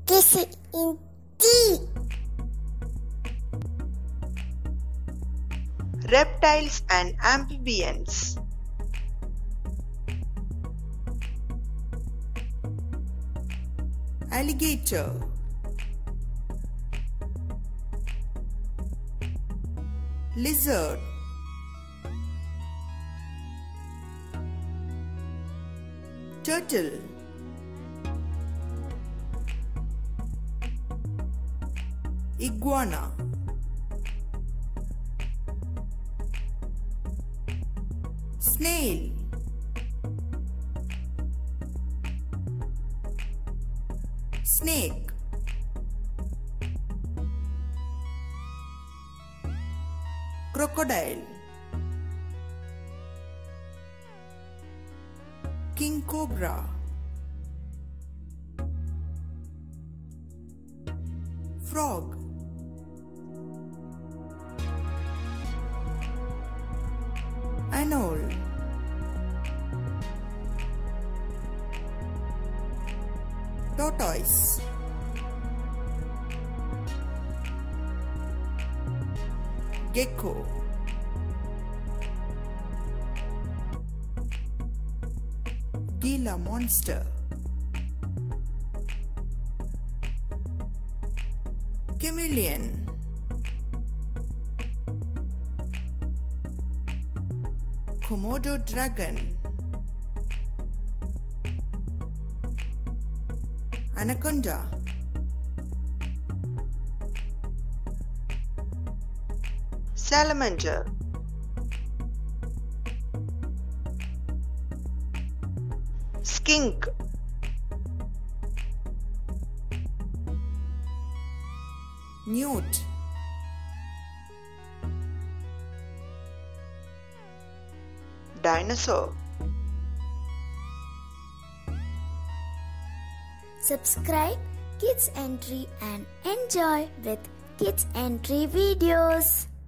kissing in tea. Reptiles and Amphibians. Alligator, lizard, turtle, iguana, snail, snake, crocodile, king cobra, frog, Anole, tortoise, gecko, Gila Monster, Chameleon, Komodo Dragon, Anaconda, Salamander, Skink, Newt, Dinosaur. Subscribe Kids Entry and enjoy with Kids Entry videos.